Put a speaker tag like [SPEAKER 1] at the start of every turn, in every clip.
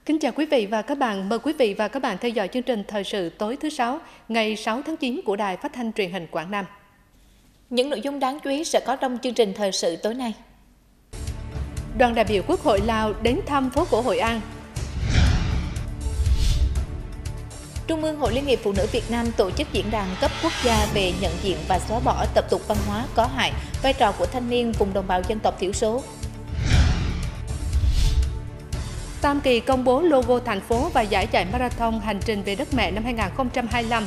[SPEAKER 1] Kính chào quý vị và các bạn. Mời quý vị và các bạn theo dõi chương trình Thời sự tối thứ Sáu, ngày 6 tháng 9 của Đài Phát thanh Truyền hình Quảng Nam.
[SPEAKER 2] Những nội dung đáng chú ý sẽ có trong chương trình Thời sự tối nay.
[SPEAKER 1] Đoàn đại biểu Quốc hội Lào đến thăm phố cổ Hội An.
[SPEAKER 2] Trung ương Hội Liên hiệp Phụ nữ Việt Nam tổ chức diễn đàn cấp quốc gia về nhận diện và xóa bỏ tập tục văn hóa có hại, vai trò của thanh niên vùng đồng bào dân tộc thiểu số.
[SPEAKER 1] Tam Kỳ công bố logo thành phố và giải chạy marathon hành trình về đất mẹ năm 2025.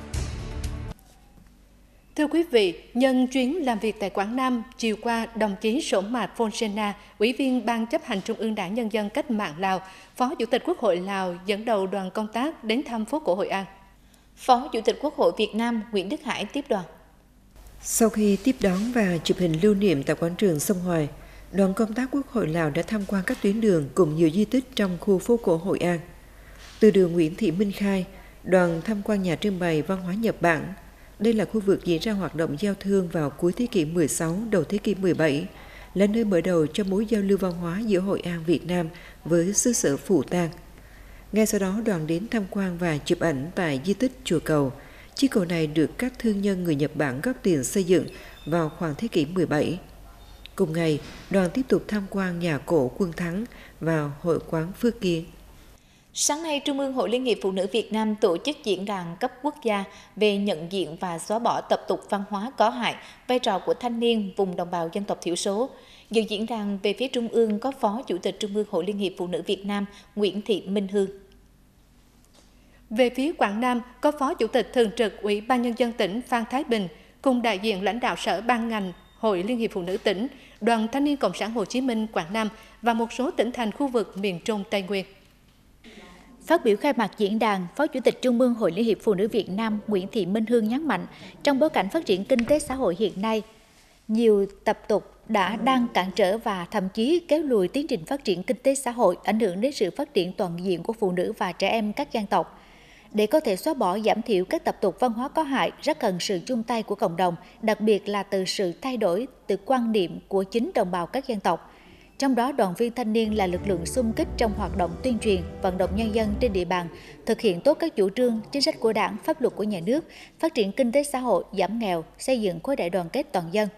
[SPEAKER 1] Thưa quý vị, nhân chuyến làm việc tại Quảng Nam, chiều qua, đồng chí Sổm Mạt Phôn Sên Na, Ủy viên Ban chấp hành Trung ương Đảng Nhân dân Cách mạng Lào, Phó Chủ tịch Quốc hội Lào dẫn đầu đoàn công tác đến thăm phố cổ Hội An.
[SPEAKER 2] Phó Chủ tịch Quốc hội Việt Nam Nguyễn Đức Hải tiếp đoàn.
[SPEAKER 3] Sau khi tiếp đón và chụp hình lưu niệm tại quảng trường Sông Hoài, đoàn công tác Quốc hội Lào đã tham quan các tuyến đường cùng nhiều di tích trong khu phố cổ Hội An. Từ đường Nguyễn Thị Minh Khai, đoàn tham quan nhà trưng bày văn hóa Nhật Bản. Đây là khu vực diễn ra hoạt động giao thương vào cuối thế kỷ 16, đầu thế kỷ 17, là nơi mở đầu cho mối giao lưu văn hóa giữa Hội An Việt Nam với xứ sở Phủ Tang. Ngay sau đó, đoàn đến tham quan và chụp ảnh tại di tích Chùa Cầu. Chiếc cầu này được các thương nhân người Nhật Bản góp tiền xây dựng vào khoảng thế kỷ 17. Cùng ngày, đoàn tiếp tục tham quan nhà cổ Quân Thắng và hội quán Phước Kiên.
[SPEAKER 2] Sáng nay, Trung ương Hội Liên hiệp Phụ nữ Việt Nam tổ chức diễn đàn cấp quốc gia về nhận diện và xóa bỏ tập tục văn hóa có hại, vai trò của thanh niên vùng đồng bào dân tộc thiểu số. Dự diễn đàn về phía Trung ương có Phó Chủ tịch Trung ương Hội Liên hiệp Phụ nữ Việt Nam Nguyễn Thị Minh Hương.
[SPEAKER 1] Về phía Quảng Nam, có Phó Chủ tịch Thường trực Ủy ban Nhân dân tỉnh Phan Thái Bình cùng đại diện lãnh đạo sở ban ngành, Hội Liên hiệp Phụ nữ tỉnh, Đoàn Thanh niên Cộng sản Hồ Chí Minh Quảng Nam và một số tỉnh thành khu vực miền Trung Tây Nguyên.
[SPEAKER 2] Phát biểu khai mạc diễn đàn, Phó Chủ tịch Trung ương Hội Liên hiệp Phụ nữ Việt Nam Nguyễn Thị Minh Hương nhấn mạnh, trong bối cảnh phát triển kinh tế xã hội hiện nay, nhiều tập tục đang cản trở và thậm chí kéo lùi tiến trình phát triển kinh tế xã hội, ảnh hưởng đến sự phát triển toàn diện của phụ nữ và trẻ em các dân tộc. Để có thể xóa bỏ, giảm thiểu các tập tục văn hóa có hại, rất cần sự chung tay của cộng đồng, đặc biệt là từ sự thay đổi từ quan niệm của chính đồng bào các dân tộc. Trong đó, đoàn viên thanh niên là lực lượng xung kích trong hoạt động tuyên truyền, vận động nhân dân trên địa bàn, thực hiện tốt các chủ trương, chính sách của Đảng, pháp luật của nhà nước, phát triển kinh tế xã hội, giảm nghèo, xây dựng khối đại đoàn kết toàn dân.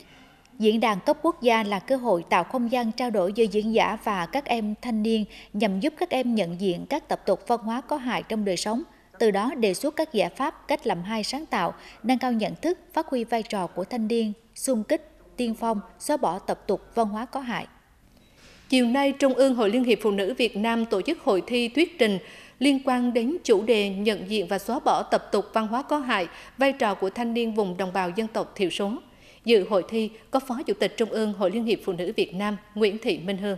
[SPEAKER 2] Diễn đàn cấp quốc gia là cơ hội tạo không gian trao đổi giữa diễn giả và các em thanh niên nhằm giúp các em nhận diện các tập tục văn hóa có hại trong đời sống, từ đó đề xuất các giải pháp, cách làm hay sáng tạo, nâng cao nhận thức, phát huy vai trò của thanh niên, xung kích, tiên phong, xóa bỏ tập tục văn hóa có hại.
[SPEAKER 1] Chiều nay, Trung ương Hội Liên hiệp Phụ nữ Việt Nam tổ chức hội thi thuyết trình liên quan đến chủ đề nhận diện và xóa bỏ tập tục văn hóa có hại, vai trò của thanh niên vùng đồng bào dân tộc thiểu số. Dự hội thi có Phó Chủ tịch Trung ương Hội Liên hiệp Phụ nữ Việt Nam Nguyễn Thị Minh Hương.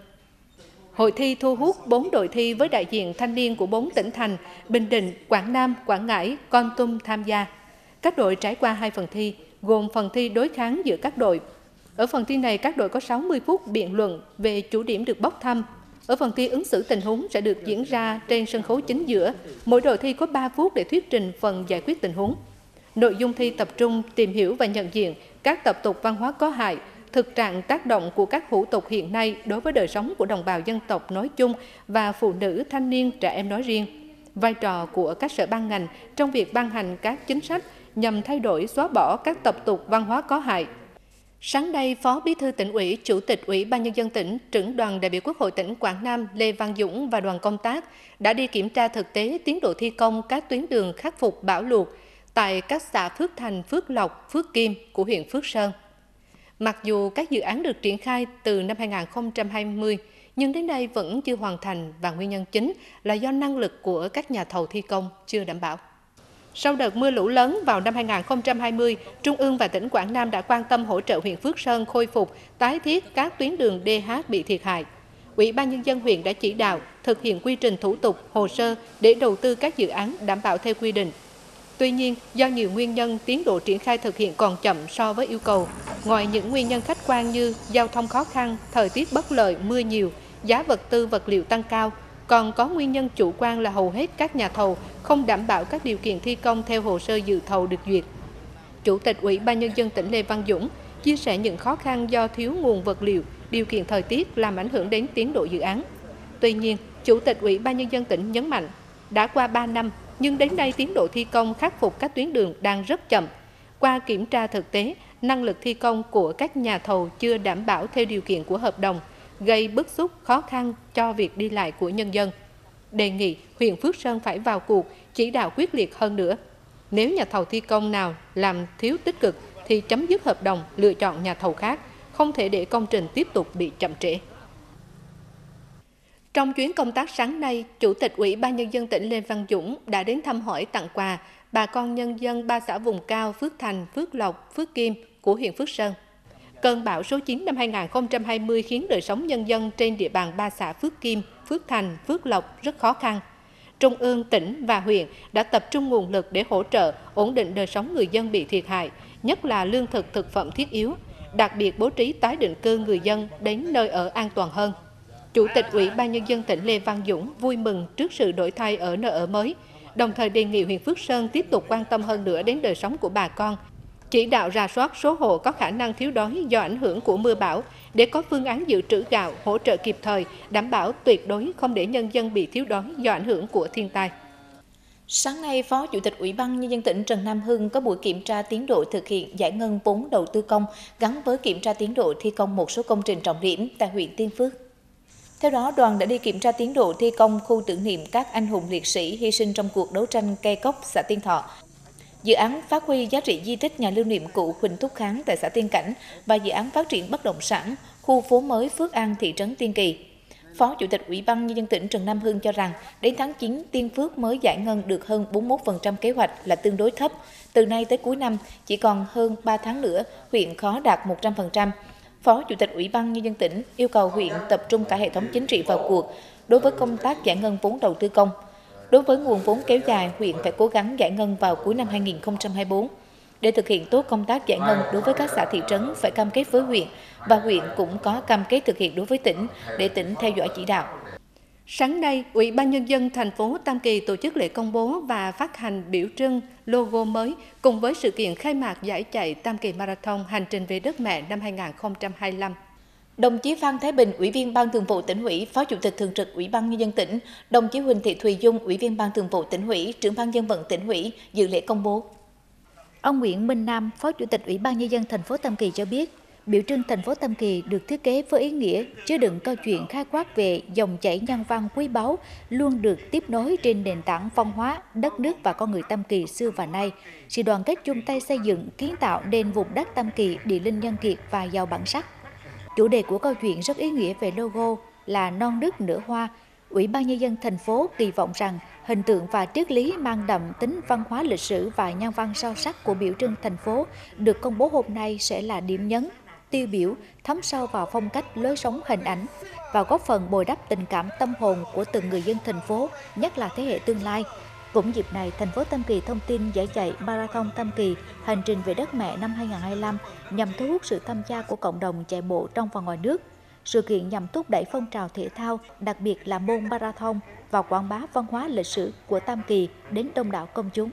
[SPEAKER 1] Hội thi thu hút 4 đội thi với đại diện thanh niên của 4 tỉnh thành Bình Định, Quảng Nam, Quảng Ngãi, Kon Tum tham gia. Các đội trải qua 2 phần thi, gồm phần thi đối kháng giữa các đội. Ở phần thi này, các đội có 60 phút biện luận về chủ điểm được bốc thăm. Ở phần thi ứng xử tình huống sẽ được diễn ra trên sân khấu chính giữa. Mỗi đội thi có 3 phút để thuyết trình phần giải quyết tình huống. Nội dung thi tập trung tìm hiểu và nhận diện các tập tục văn hóa có hại, thực trạng tác động của các hủ tục hiện nay đối với đời sống của đồng bào dân tộc nói chung và phụ nữ, thanh niên, trẻ em nói riêng. Vai trò của các sở ban ngành trong việc ban hành các chính sách nhằm thay đổi, xóa bỏ các tập tục văn hóa có hại. Sáng nay, Phó Bí thư Tỉnh ủy, Chủ tịch Ủy ban Nhân dân tỉnh, trưởng đoàn đại biểu Quốc hội tỉnh Quảng Nam Lê Văn Dũng và đoàn công tác đã đi kiểm tra thực tế tiến độ thi công các tuyến đường khắc phục bão lụt tại các xã Phước Thành, Phước Lộc, Phước Kim của huyện Phước Sơn. Mặc dù các dự án được triển khai từ năm 2020, nhưng đến nay vẫn chưa hoàn thành và nguyên nhân chính là do năng lực của các nhà thầu thi công chưa đảm bảo. Sau đợt mưa lũ lớn vào năm 2020, Trung ương và tỉnh Quảng Nam đã quan tâm hỗ trợ huyện Phước Sơn khôi phục, tái thiết các tuyến đường DH bị thiệt hại. Ủy ban Nhân dân huyện đã chỉ đạo thực hiện quy trình thủ tục, hồ sơ để đầu tư các dự án đảm bảo theo quy định. Tuy nhiên, do nhiều nguyên nhân, tiến độ triển khai thực hiện còn chậm so với yêu cầu. Ngoài những nguyên nhân khách quan như giao thông khó khăn, thời tiết bất lợi, mưa nhiều, giá vật tư vật liệu tăng cao, còn có nguyên nhân chủ quan là hầu hết các nhà thầu không đảm bảo các điều kiện thi công theo hồ sơ dự thầu được duyệt. Chủ tịch Ủy ban Nhân dân tỉnh Lê Văn Dũng chia sẻ những khó khăn do thiếu nguồn vật liệu, điều kiện thời tiết làm ảnh hưởng đến tiến độ dự án. Tuy nhiên, Chủ tịch Ủy ban Nhân dân tỉnh nhấn mạnh, đã qua 3 năm, nhưng đến nay tiến độ thi công khắc phục các tuyến đường đang rất chậm. Qua kiểm tra thực tế, năng lực thi công của các nhà thầu chưa đảm bảo theo điều kiện của hợp đồng, gây bức xúc khó khăn cho việc đi lại của nhân dân. Đề nghị huyện Phước Sơn phải vào cuộc, chỉ đạo quyết liệt hơn nữa. Nếu nhà thầu thi công nào làm thiếu tích cực thì chấm dứt hợp đồng, lựa chọn nhà thầu khác, không thể để công trình tiếp tục bị chậm trễ. Trong chuyến công tác sáng nay, Chủ tịch Ủy ban Nhân dân tỉnh Lê Văn Dũng đã đến thăm hỏi tặng quà bà con nhân dân 3 xã vùng cao Phước Thành, Phước Lộc, Phước Kim của huyện Phước Sơn. Cơn bão số 9 năm 2020 khiến đời sống nhân dân trên địa bàn 3 xã Phước Kim, Phước Thành, Phước Lộc rất khó khăn. Trung ương, tỉnh và huyện đã tập trung nguồn lực để hỗ trợ, ổn định đời sống người dân bị thiệt hại, nhất là lương thực, thực phẩm thiết yếu, đặc biệt bố trí tái định cư người dân đến nơi ở an toàn hơn. Chủ tịch Ủy ban Nhân dân tỉnh Lê Văn Dũng vui mừng trước sự đổi thay ở nơi ở mới, đồng thời đề nghị huyện Phước Sơn tiếp tục quan tâm hơn nữa đến đời sống của bà con, chỉ đạo rà soát số hộ có khả năng thiếu đói do ảnh hưởng của mưa bão để có phương án dự trữ gạo, hỗ trợ kịp thời, đảm bảo tuyệt đối không để nhân dân bị thiếu đói do ảnh hưởng của thiên tai.
[SPEAKER 2] Sáng nay, Phó Chủ tịch Ủy ban Nhân dân tỉnh Trần Nam Hưng có buổi kiểm tra tiến độ thực hiện giải ngân vốn đầu tư công gắn với kiểm tra tiến độ thi công một số công trình trọng điểm tại huyện Tiên Phước. Theo đó, đoàn đã đi kiểm tra tiến độ thi công khu tưởng niệm các anh hùng liệt sĩ hy sinh trong cuộc đấu tranh Cây Cốc, xã Tiên Thọ, dự án phát huy giá trị di tích nhà lưu niệm cụ Huỳnh Thúc Kháng tại xã Tiên Cảnh và dự án phát triển bất động sản khu phố mới Phước An, thị trấn Tiên Kỳ. Phó Chủ tịch Ủy ban Nhân dân tỉnh Trần Nam Hưng cho rằng, đến tháng 9, Tiên Phước mới giải ngân được hơn 41% kế hoạch là tương đối thấp. Từ nay tới cuối năm, chỉ còn hơn 3 tháng nữa, huyện khó đạt 100%. Phó Chủ tịch Ủy ban Nhân dân tỉnh yêu cầu huyện tập trung cả hệ thống chính trị vào cuộc đối với công tác giải ngân vốn đầu tư công. Đối với nguồn vốn kéo dài, huyện phải cố gắng giải ngân vào cuối năm 2024. Để thực hiện tốt công tác giải ngân đối với các xã thị trấn phải cam kết với huyện và huyện cũng có cam kết thực hiện đối với tỉnh để tỉnh theo dõi chỉ đạo.
[SPEAKER 1] Sáng nay, Ủy ban Nhân dân thành phố Tam Kỳ tổ chức lễ công bố và phát hành biểu trưng logo mới cùng với sự kiện khai mạc giải chạy Tam Kỳ Marathon Hành trình về đất mẹ năm 2025.
[SPEAKER 2] Đồng chí Phan Thái Bình, Ủy viên Ban Thường vụ Tỉnh ủy, Phó Chủ tịch Thường trực Ủy ban Nhân dân tỉnh, đồng chí Huỳnh Thị Thùy Dung, Ủy viên Ban Thường vụ Tỉnh ủy, Trưởng ban Dân vận Tỉnh ủy dự lễ công bố. Ông Nguyễn Minh Nam, Phó Chủ tịch Ủy ban Nhân dân thành phố Tam Kỳ cho biết, biểu trưng thành phố Tam Kỳ được thiết kế với ý nghĩa chứa đựng câu chuyện khai quát về dòng chảy nhân văn quý báu luôn được tiếp nối trên nền tảng văn hóa, đất nước và con người Tam Kỳ xưa và nay. Sự đoàn kết chung tay xây dựng, kiến tạo nên vùng đất Tam Kỳ địa linh nhân kiệt và giàu bản sắc. Chủ đề của câu chuyện rất ý nghĩa về logo là non nước nở hoa. Ủy ban Nhân dân thành phố kỳ vọng rằng hình tượng và triết lý mang đậm tính văn hóa lịch sử và nhân văn sâu sắc của biểu trưng thành phố được công bố hôm nay sẽ là điểm nhấn, tiêu biểu, thấm sâu vào phong cách lối sống hình ảnh và góp phần bồi đắp tình cảm tâm hồn của từng người dân thành phố, nhất là thế hệ tương lai. Cũng dịp này, thành phố Tam Kỳ thông tin giải chạy Marathon Tam Kỳ Hành trình về đất mẹ năm 2025 nhằm thu hút sự tham gia của cộng đồng chạy bộ trong và ngoài nước. Sự kiện nhằm thúc đẩy phong trào thể thao, đặc biệt là môn marathon và quảng bá văn hóa lịch sử của Tam Kỳ đến đông đảo công chúng.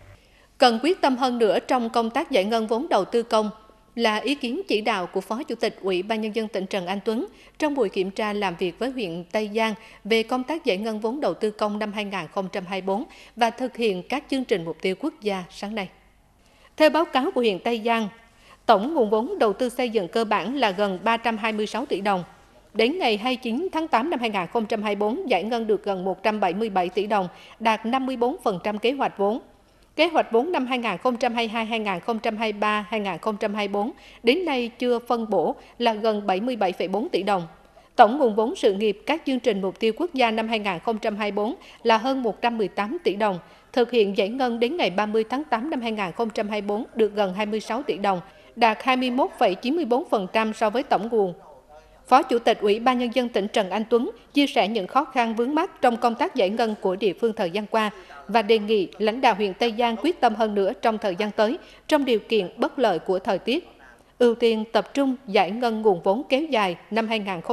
[SPEAKER 1] Cần quyết tâm hơn nữa trong công tác giải ngân vốn đầu tư công là ý kiến chỉ đạo của Phó Chủ tịch Ủy ban Nhân dân tỉnh Trần Anh Tuấn trong buổi kiểm tra làm việc với huyện Tây Giang về công tác giải ngân vốn đầu tư công năm 2024 và thực hiện các chương trình mục tiêu quốc gia sáng nay. Theo báo cáo của huyện Tây Giang, tổng nguồn vốn đầu tư xây dựng cơ bản là gần 326 tỷ đồng. Đến ngày 29 tháng 8 năm 2024, giải ngân được gần 177 tỷ đồng, đạt 54% kế hoạch vốn. Kế hoạch vốn năm 2022, 2023, 2024 đến nay chưa phân bổ là gần 77,4 tỷ đồng. Tổng nguồn vốn sự nghiệp các chương trình mục tiêu quốc gia năm 2024 là hơn 118 tỷ đồng. Thực hiện giải ngân đến ngày 30 tháng 8 năm 2024 được gần 26 tỷ đồng, đạt 21,94% so với tổng nguồn. Phó Chủ tịch Ủy ban Nhân dân tỉnh Trần Anh Tuấn chia sẻ những khó khăn vướng mắc trong công tác giải ngân của địa phương thời gian qua và đề nghị lãnh đạo huyện Tây Giang quyết tâm hơn nữa trong thời gian tới trong điều kiện bất lợi của thời tiết. Ưu tiên tập trung giải ngân nguồn vốn kéo dài năm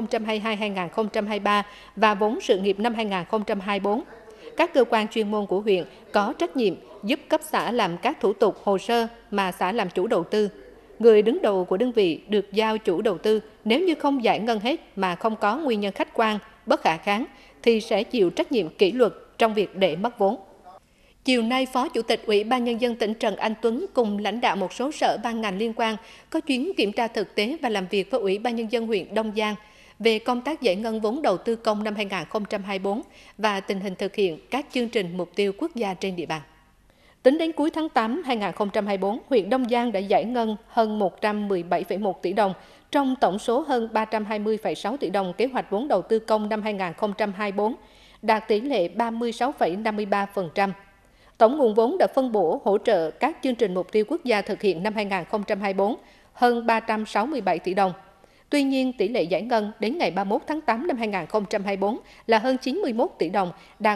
[SPEAKER 1] 2022-2023 và vốn sự nghiệp năm 2024. Các cơ quan chuyên môn của huyện có trách nhiệm giúp cấp xã làm các thủ tục hồ sơ mà xã làm chủ đầu tư. Người đứng đầu của đơn vị được giao chủ đầu tư nếu như không giải ngân hết mà không có nguyên nhân khách quan, bất khả kháng, thì sẽ chịu trách nhiệm kỷ luật trong việc để mất vốn. Chiều nay, Phó Chủ tịch Ủy ban Nhân dân tỉnh Trần Anh Tuấn cùng lãnh đạo một số sở ban ngành liên quan có chuyến kiểm tra thực tế và làm việc với Ủy ban Nhân dân huyện Đông Giang về công tác giải ngân vốn đầu tư công năm 2024 và tình hình thực hiện các chương trình mục tiêu quốc gia trên địa bàn. Tính đến cuối tháng 8 2024, huyện Đông Giang đã giải ngân hơn 117,1 tỷ đồng, trong tổng số hơn 320,6 tỷ đồng kế hoạch vốn đầu tư công năm 2024, đạt tỷ lệ 36,53%. Tổng nguồn vốn đã phân bổ hỗ trợ các chương trình mục tiêu quốc gia thực hiện năm 2024 hơn 367 tỷ đồng. Tuy nhiên, tỷ lệ giải ngân đến ngày 31 tháng 8 năm 2024 là hơn 91 tỷ đồng, đạt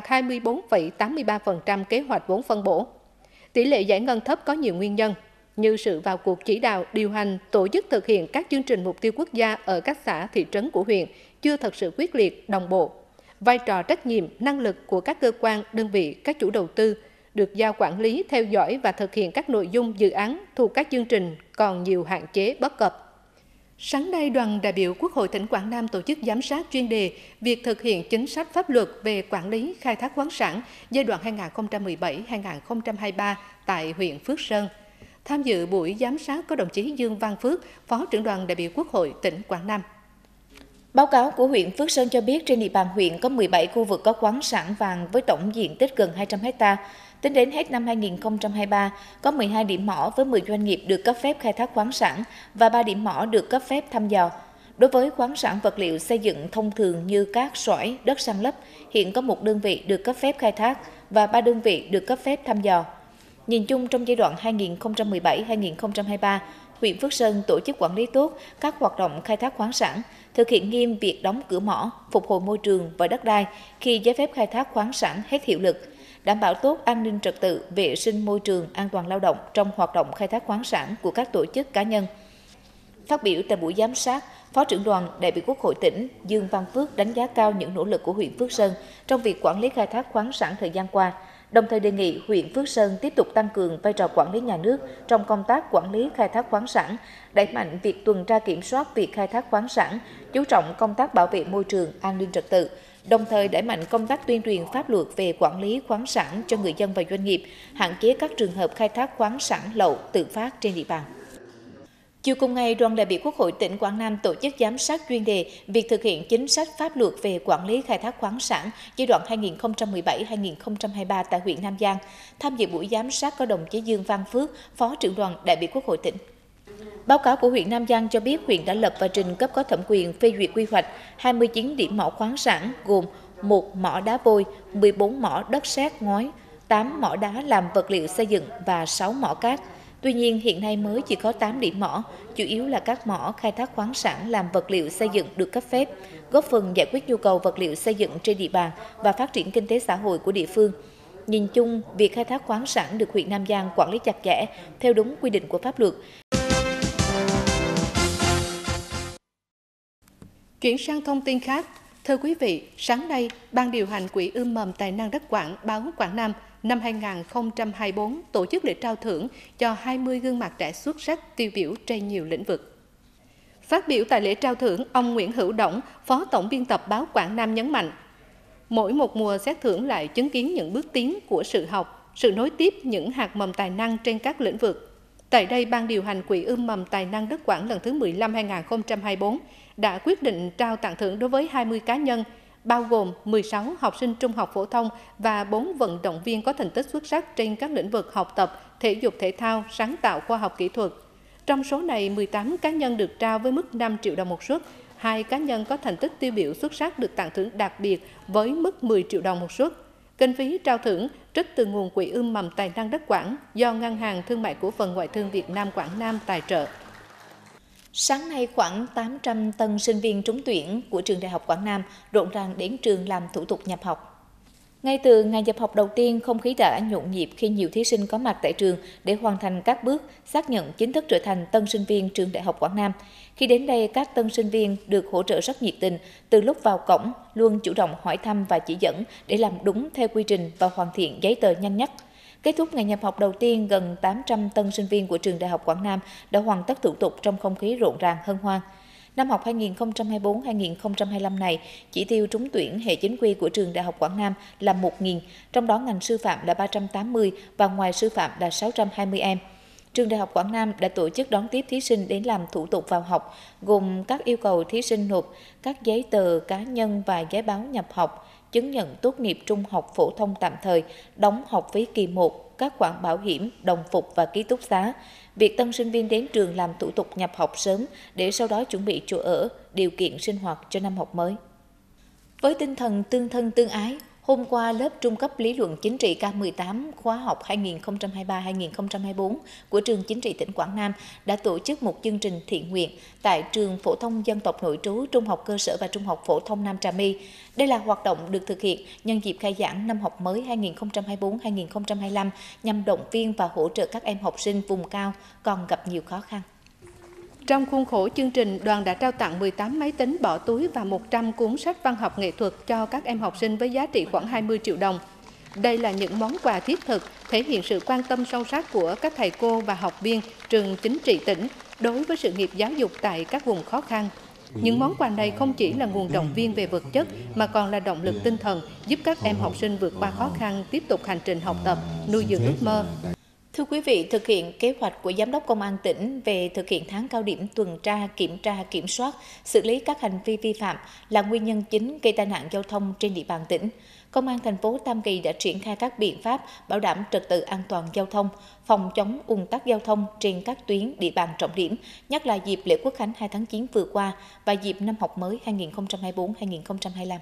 [SPEAKER 1] 24,83% kế hoạch vốn phân bổ. Tỷ lệ giải ngân thấp có nhiều nguyên nhân, như sự vào cuộc chỉ đạo, điều hành, tổ chức thực hiện các chương trình mục tiêu quốc gia ở các xã, thị trấn của huyện chưa thật sự quyết liệt, đồng bộ. Vai trò trách nhiệm, năng lực của các cơ quan, đơn vị, các chủ đầu tư được giao quản lý, theo dõi và thực hiện các nội dung dự án thuộc các chương trình còn nhiều hạn chế bất cập. Sáng nay, đoàn đại biểu Quốc hội tỉnh Quảng Nam tổ chức giám sát chuyên đề việc thực hiện chính sách pháp luật về quản lý khai thác khoáng sản giai đoạn 2017-2023 tại huyện Phước Sơn. Tham dự buổi giám sát có đồng chí Dương Văn Phước, Phó trưởng đoàn đại biểu Quốc hội tỉnh Quảng Nam.
[SPEAKER 2] Báo cáo của huyện Phước Sơn cho biết trên địa bàn huyện có 17 khu vực có khoáng sản vàng với tổng diện tích gần 200 ha. Tính đến hết năm 2023, có 12 điểm mỏ với 10 doanh nghiệp được cấp phép khai thác khoáng sản và 3 điểm mỏ được cấp phép thăm dò. Đối với khoáng sản vật liệu xây dựng thông thường như cát, sỏi, đất san lấp, hiện có 1 đơn vị được cấp phép khai thác và 3 đơn vị được cấp phép thăm dò. Nhìn chung trong giai đoạn 2017-2023, huyện Phước Sơn tổ chức quản lý tốt các hoạt động khai thác khoáng sản, thực hiện nghiêm việc đóng cửa mỏ, phục hồi môi trường và đất đai khi giấy phép khai thác khoáng sản hết hiệu lực, đảm bảo tốt an ninh trật tự, vệ sinh môi trường, an toàn lao động trong hoạt động khai thác khoáng sản của các tổ chức cá nhân. Phát biểu tại buổi giám sát, Phó trưởng đoàn đại biểu Quốc hội tỉnh Dương Văn Phước đánh giá cao những nỗ lực của huyện Phước Sơn trong việc quản lý khai thác khoáng sản thời gian qua, đồng thời đề nghị huyện Phước Sơn tiếp tục tăng cường vai trò quản lý nhà nước trong công tác quản lý khai thác khoáng sản, đẩy mạnh việc tuần tra kiểm soát việc khai thác khoáng sản, chú trọng công tác bảo vệ môi trường, an ninh trật tự, đồng thời đẩy mạnh công tác tuyên truyền pháp luật về quản lý khoáng sản cho người dân và doanh nghiệp, hạn chế các trường hợp khai thác khoáng sản lậu tự phát trên địa bàn. Chiều cùng ngày, đoàn đại biểu Quốc hội tỉnh Quảng Nam tổ chức giám sát chuyên đề việc thực hiện chính sách pháp luật về quản lý khai thác khoáng sản giai đoạn 2017-2023 tại huyện Nam Giang. Tham dự buổi giám sát có đồng chí Dương Văn Phước, Phó trưởng đoàn đại biểu Quốc hội tỉnh. Báo cáo của huyện Nam Giang cho biết huyện đã lập và trình cấp có thẩm quyền phê duyệt quy hoạch 29 điểm mỏ khoáng sản gồm 1 mỏ đá vôi, 14 mỏ đất sét ngói, 8 mỏ đá làm vật liệu xây dựng và 6 mỏ cát. Tuy nhiên, hiện nay mới chỉ có 8 điểm mỏ, chủ yếu là các mỏ khai thác khoáng sản làm vật liệu xây dựng được cấp phép, góp phần giải quyết nhu cầu vật liệu xây dựng trên địa bàn và phát triển kinh tế xã hội của địa phương. Nhìn chung, việc khai thác khoáng sản được huyện Nam Giang quản lý chặt chẽ theo đúng quy định của pháp luật.
[SPEAKER 1] Chuyển sang thông tin khác, thưa quý vị, sáng nay, Ban điều hành Quỹ ươm mầm tài năng đất Quảng, báo Quảng Nam năm 2024 tổ chức lễ trao thưởng cho 20 gương mặt trẻ xuất sắc tiêu biểu trên nhiều lĩnh vực. Phát biểu tại lễ trao thưởng, ông Nguyễn Hữu Đổng, Phó Tổng biên tập báo Quảng Nam nhấn mạnh, mỗi một mùa xét thưởng lại chứng kiến những bước tiến của sự học, sự nối tiếp những hạt mầm tài năng trên các lĩnh vực. Tại đây, Ban điều hành Quỹ ươm mầm tài năng đất Quảng lần thứ 15 2024 đã quyết định trao tặng thưởng đối với 20 cá nhân, bao gồm 16 học sinh trung học phổ thông và 4 vận động viên có thành tích xuất sắc trên các lĩnh vực học tập, thể dục thể thao, sáng tạo khoa học kỹ thuật. Trong số này, 18 cá nhân được trao với mức 5 triệu đồng một suất, 2 cá nhân có thành tích tiêu biểu xuất sắc được tặng thưởng đặc biệt với mức 10 triệu đồng một suất. Kinh phí trao thưởng trích từ nguồn Quỹ ươm mầm tài năng đất Quảng do Ngân hàng Thương mại Cổ phần Ngoại thương Việt Nam Quảng Nam tài trợ.
[SPEAKER 2] Sáng nay, khoảng 800 tân sinh viên trúng tuyển của trường Đại học Quảng Nam rộn ràng đến trường làm thủ tục nhập học. Ngay từ ngày nhập học đầu tiên, không khí đã nhộn nhịp khi nhiều thí sinh có mặt tại trường để hoàn thành các bước xác nhận chính thức trở thành tân sinh viên trường Đại học Quảng Nam. Khi đến đây, các tân sinh viên được hỗ trợ rất nhiệt tình, từ lúc vào cổng luôn chủ động hỏi thăm và chỉ dẫn để làm đúng theo quy trình và hoàn thiện giấy tờ nhanh nhất. Kết thúc ngày nhập học đầu tiên, gần 800 tân sinh viên của trường Đại học Quảng Nam đã hoàn tất thủ tục trong không khí rộn ràng hân hoan. Năm học 2024-2025 này, chỉ tiêu trúng tuyển hệ chính quy của trường Đại học Quảng Nam là 1.000, trong đó ngành sư phạm là 380 và ngoài sư phạm là 620 em. Trường Đại học Quảng Nam đã tổ chức đón tiếp thí sinh đến làm thủ tục vào học, gồm các yêu cầu thí sinh nộp các giấy tờ cá nhân và giấy báo nhập học, chứng nhận tốt nghiệp trung học phổ thông tạm thời, đóng học phí kỳ 1, các khoản bảo hiểm, đồng phục và ký túc xá. Việc tân sinh viên đến trường làm thủ tục nhập học sớm để sau đó chuẩn bị chỗ ở, điều kiện sinh hoạt cho năm học mới. Với tinh thần tương thân tương ái, hôm qua, lớp trung cấp lý luận chính trị K18 khóa học 2023-2024 của trường Chính trị tỉnh Quảng Nam đã tổ chức một chương trình thiện nguyện tại trường phổ thông dân tộc nội trú Trung học cơ sở và Trung học phổ thông Nam Trà My. Đây là hoạt động được thực hiện nhân dịp khai giảng năm học mới 2024-2025 nhằm động viên và hỗ trợ các em học sinh vùng cao còn gặp nhiều khó khăn.
[SPEAKER 1] Trong khuôn khổ chương trình, đoàn đã trao tặng 18 máy tính bỏ túi và 100 cuốn sách văn học nghệ thuật cho các em học sinh với giá trị khoảng 20 triệu đồng. Đây là những món quà thiết thực, thể hiện sự quan tâm sâu sắc của các thầy cô và học viên trường Chính trị tỉnh đối với sự nghiệp giáo dục tại các vùng khó khăn. Những món quà này không chỉ là nguồn động viên về vật chất mà còn là động lực tinh thần giúp các em học sinh vượt qua khó khăn, tiếp tục hành trình học tập, nuôi dưỡng ước mơ.
[SPEAKER 2] Thưa quý vị, thực hiện kế hoạch của Giám đốc Công an tỉnh về thực hiện tháng cao điểm tuần tra, kiểm soát, xử lý các hành vi vi phạm là nguyên nhân chính gây tai nạn giao thông trên địa bàn tỉnh. Công an thành phố Tam Kỳ đã triển khai các biện pháp bảo đảm trật tự an toàn giao thông, phòng chống ùn tắc giao thông trên các tuyến địa bàn trọng điểm, nhất là dịp lễ Quốc khánh 2 tháng 9 vừa qua và dịp năm học mới 2024-2025.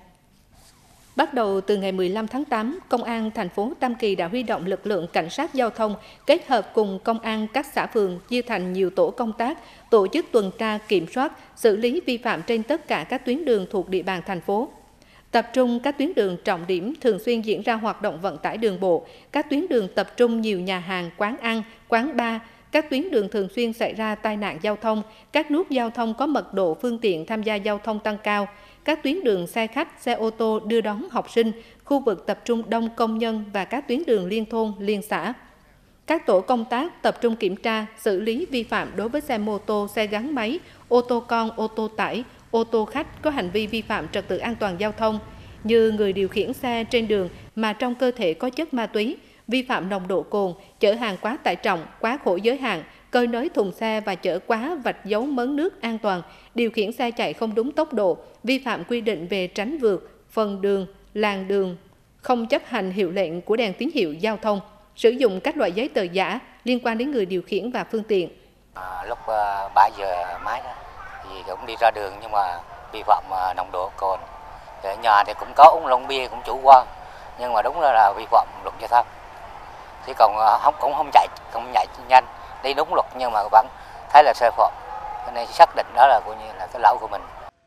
[SPEAKER 1] Bắt đầu từ ngày 15 tháng 8, Công an thành phố Tam Kỳ đã huy động lực lượng cảnh sát giao thông kết hợp cùng công an các xã phường chia thành nhiều tổ công tác, tổ chức tuần tra kiểm soát, xử lý vi phạm trên tất cả các tuyến đường thuộc địa bàn thành phố. Tập trung các tuyến đường trọng điểm thường xuyên diễn ra hoạt động vận tải đường bộ, các tuyến đường tập trung nhiều nhà hàng, quán ăn, quán bar, các tuyến đường thường xuyên xảy ra tai nạn giao thông, các nút giao thông có mật độ phương tiện tham gia giao thông tăng cao, các tuyến đường xe khách, xe ô tô đưa đón học sinh, khu vực tập trung đông công nhân và các tuyến đường liên thôn, liên xã. Các tổ công tác tập trung kiểm tra, xử lý vi phạm đối với xe mô tô, xe gắn máy, ô tô con, ô tô tải, ô tô khách có hành vi vi phạm trật tự an toàn giao thông, như người điều khiển xe trên đường mà trong cơ thể có chất ma túy, vi phạm nồng độ cồn, chở hàng quá tải trọng, quá khổ giới hạn, cơi nới thùng xe và chở quá vạch dấu mớn nước an toàn, điều khiển xe chạy không đúng tốc độ, vi phạm quy định về tránh vượt, phần đường, làn đường, không chấp hành hiệu lệnh của đèn tín hiệu giao thông, sử dụng các loại giấy tờ giả liên quan đến người điều khiển và phương tiện.
[SPEAKER 4] Lúc 3 giờ mấy đó, thì cũng đi ra đường nhưng mà vi phạm nồng độ cồn. Ở nhà thì cũng có uống lon bia cũng chủ quan, nhưng mà đúng là vi phạm luật giao thông. Thì còn cũng không chạy nhanh, đi đúng luật nhưng mà vẫn thấy là sai phạm, cho nên xác định đó là coi như là cái lỗi của mình.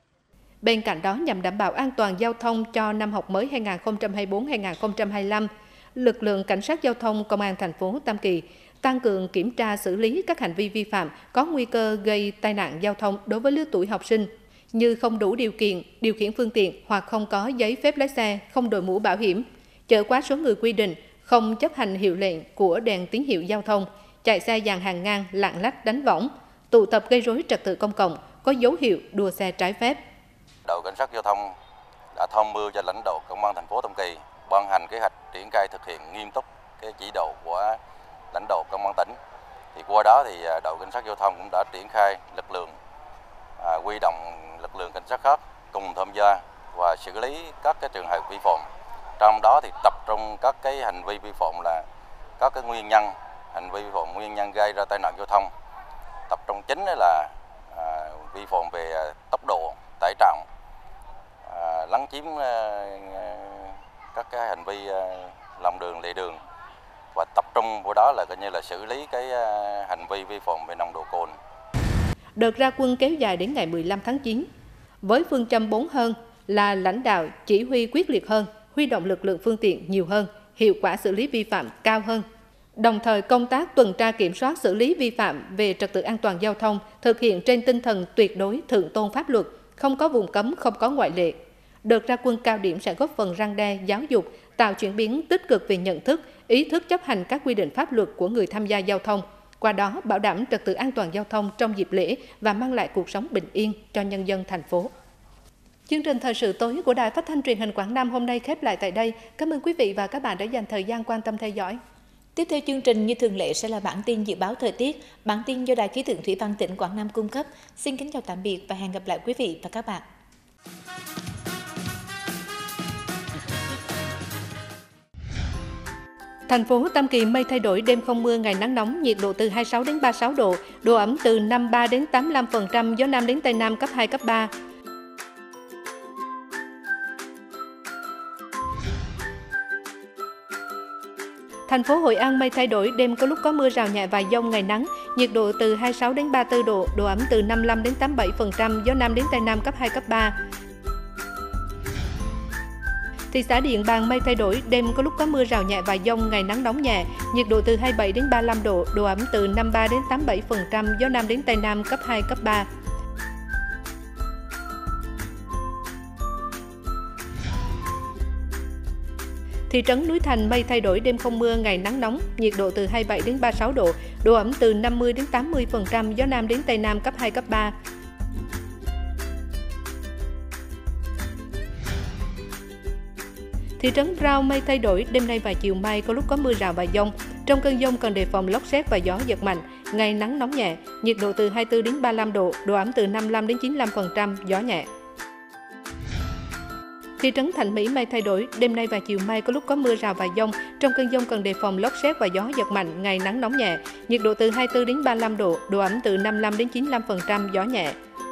[SPEAKER 1] Bên cạnh đó, nhằm đảm bảo an toàn giao thông cho năm học mới 2024-2025, lực lượng cảnh sát giao thông Công an thành phố Tam Kỳ tăng cường kiểm tra xử lý các hành vi vi phạm có nguy cơ gây tai nạn giao thông đối với lứa tuổi học sinh, như không đủ điều kiện điều khiển phương tiện hoặc không có giấy phép lái xe, không đội mũ bảo hiểm, chở quá số người quy định, không chấp hành hiệu lệnh của đèn tín hiệu giao thông, chạy xe dàn hàng ngang, lạng lách đánh võng, tụ tập gây rối trật tự công cộng, có dấu hiệu đua xe trái phép.
[SPEAKER 5] Đội cảnh sát giao thông đã tham mưu cho lãnh đạo Công an thành phố Tam Kỳ ban hành kế hoạch triển khai thực hiện nghiêm túc cái chỉ đạo của lãnh đạo Công an tỉnh. Thì qua đó thì đội cảnh sát giao thông cũng đã triển khai lực lượng huy động lực lượng cảnh sát khác cùng tham gia và xử lý các cái trường hợp vi phạm. Trong đó thì tập trung các cái hành vi vi phạm là các cái nguyên nhân hành vi vi phạm nguyên nhân gây ra tai nạn giao thông. Tập trung chính là vi phạm về tốc độ, tải trọng, lấn chiếm các cái hành vi lòng đường, lề đường và tập trung vào đó là coi như là xử lý cái hành vi vi phạm về nồng độ cồn.
[SPEAKER 1] Đợt ra quân kéo dài đến ngày 15 tháng 9, với phương châm 4 hơn là lãnh đạo chỉ huy quyết liệt hơn, huy động lực lượng phương tiện nhiều hơn, hiệu quả xử lý vi phạm cao hơn. Đồng thời công tác tuần tra kiểm soát xử lý vi phạm về trật tự an toàn giao thông thực hiện trên tinh thần tuyệt đối thượng tôn pháp luật, không có vùng cấm, không có ngoại lệ. Đợt ra quân cao điểm sẽ góp phần răn đe, giáo dục, tạo chuyển biến tích cực về nhận thức, ý thức chấp hành các quy định pháp luật của người tham gia giao thông, qua đó bảo đảm trật tự an toàn giao thông trong dịp lễ và mang lại cuộc sống bình yên cho nhân dân thành phố. Chương trình thời sự tối của Đài Phát thanh Truyền hình Quảng Nam hôm nay khép lại tại đây. Cảm ơn quý vị và các bạn đã dành thời gian quan tâm theo dõi.
[SPEAKER 2] Tiếp theo chương trình như thường lệ sẽ là bản tin dự báo thời tiết, bản tin do Đài Khí tượng Thủy văn tỉnh Quảng Nam cung cấp. Xin kính chào tạm biệt và hẹn gặp lại quý vị và các bạn.
[SPEAKER 1] Thành phố Tam Kỳ mây thay đổi, đêm không mưa, ngày nắng nóng, nhiệt độ từ 26 đến 36 độ, độ ẩm từ 53 đến 85%, gió Nam đến Tây Nam cấp 2, cấp 3. Thành phố Hội An mây thay đổi, đêm có lúc có mưa rào nhẹ và dông, ngày nắng, nhiệt độ từ 26 đến 34 độ, độ ẩm từ 55 đến 87%, gió Nam đến Tây Nam cấp 2, cấp 3. Thị xã Điện Bàn mây thay đổi, đêm có lúc có mưa rào nhẹ và dông, ngày nắng nóng nhẹ, nhiệt độ từ 27 đến 35 độ, độ ẩm từ 53 đến 87%, gió Nam đến Tây Nam cấp 2, cấp 3. Thị trấn Núi Thành mây thay đổi, đêm không mưa, ngày nắng nóng, nhiệt độ từ 27 đến 36 độ, độ ẩm từ 50 đến 80%, gió Nam đến Tây Nam cấp 2, cấp 3. Thị trấn Rao mây thay đổi, đêm nay và chiều mai có lúc có mưa rào và dông. Trong cơn dông cần đề phòng lốc sét và gió giật mạnh, ngày nắng nóng nhẹ, nhiệt độ từ 24 đến 35 độ, độ ẩm từ 55 đến 95%, gió nhẹ. Thị trấn Thạnh Mỹ mây thay đổi, đêm nay và chiều mai có lúc có mưa rào và dông. Trong cơn dông cần đề phòng lốc sét và gió giật mạnh, ngày nắng nóng nhẹ, nhiệt độ từ 24 đến 35 độ, độ ẩm từ 55 đến 95%, gió nhẹ.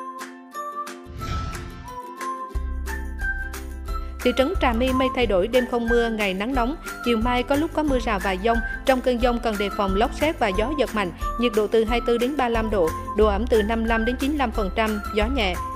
[SPEAKER 1] Thị trấn Trà My mây thay đổi, đêm không mưa, ngày nắng nóng, chiều mai có lúc có mưa rào và dông. Trong cơn dông cần đề phòng lốc sét và gió giật mạnh, nhiệt độ từ 24 đến 35 độ, độ ẩm từ 55 đến 95%, gió nhẹ.